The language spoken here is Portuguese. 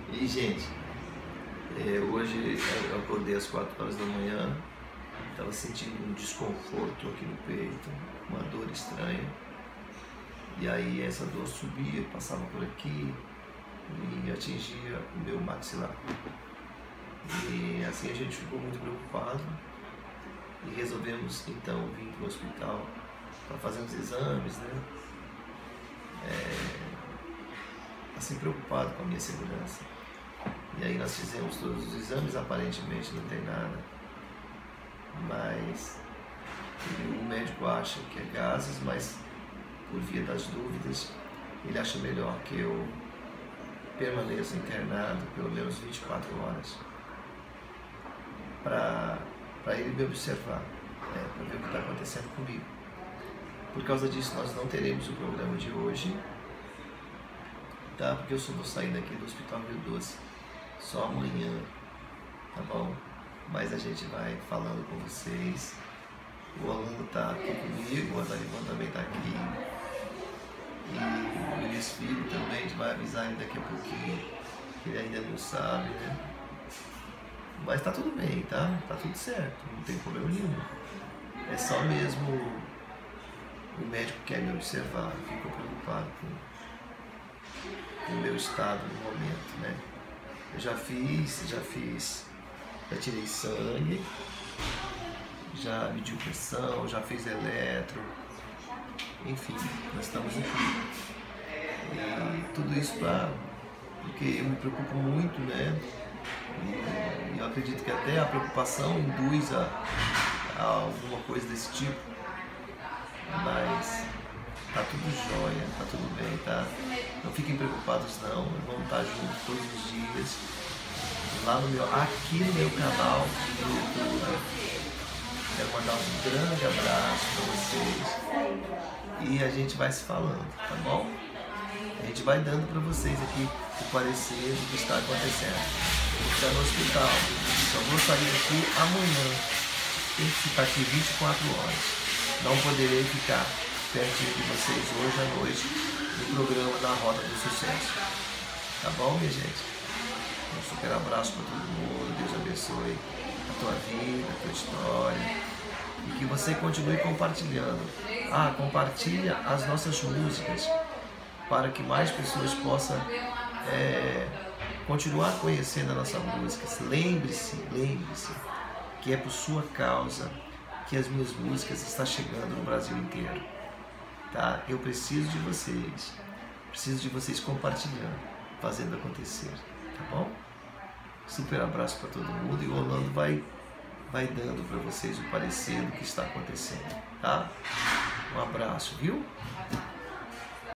E gente, hoje eu acordei às 4 horas da manhã, estava sentindo um desconforto aqui no peito, uma dor estranha. E aí essa dor subia, passava por aqui e atingia o meu maxilar. E assim a gente ficou muito preocupado e resolvemos então vir para o hospital para fazer uns exames, né? Assim, preocupado com a minha segurança. E aí nós fizemos todos os exames, aparentemente não tem nada, mas o médico acha que é gases, mas por via das dúvidas, ele acha melhor que eu permaneça internado pelo menos 24 horas para ele me observar, para ver o que está acontecendo comigo. Por causa disso, nós não teremos o programa de hoje, tá? Porque eu só vou sair daqui do Hospital Rio Doce só amanhã, tá bom? Mas a gente vai falando com vocês. O Orlando tá aqui comigo, o Adalivon também tá aqui. E o Luiz Filho também, a gente vai avisar ele daqui a pouquinho, que ele ainda não sabe, né? Mas tá tudo bem, tá? Tá tudo certo, não tem problema nenhum. É só mesmo o médico quer me observar, ficou preocupado com o meu estado no momento, né? Eu já tirei sangue, já mediu pressão, já fiz eletro, enfim, nós estamos aqui. E tudo isso porque eu me preocupo muito, né? E eu acredito que até a preocupação induz a alguma coisa desse tipo, mas tá tudo jóia, tá tudo bem, tá? Não fiquem preocupados não, vamos estar juntos todos os dias, aqui no meu canal do YouTube. Quero mandar um grande abraço para vocês e a gente vai se falando, tá bom? A gente vai dando para vocês aqui o parecer do que está acontecendo. Vou ficar no hospital, só vou sair aqui amanhã, tem que ficar aqui 24 horas. Não poderei ficar pertinho de vocês hoje à noite no programa da Rota do Sucesso. Tá bom, minha gente? Um super abraço para todo mundo. Deus abençoe a tua vida, a tua história. E que você continue compartilhando. Compartilha as nossas músicas para que mais pessoas possam continuar conhecendo a nossa música. Lembre-se que é por sua causa que as minhas músicas estão chegando no Brasil inteiro. Tá? Eu preciso de vocês compartilhando, fazendo acontecer, tá bom? Super abraço para todo mundo e o Orlando vai dando para vocês o parecer do que está acontecendo, tá? Um abraço, viu?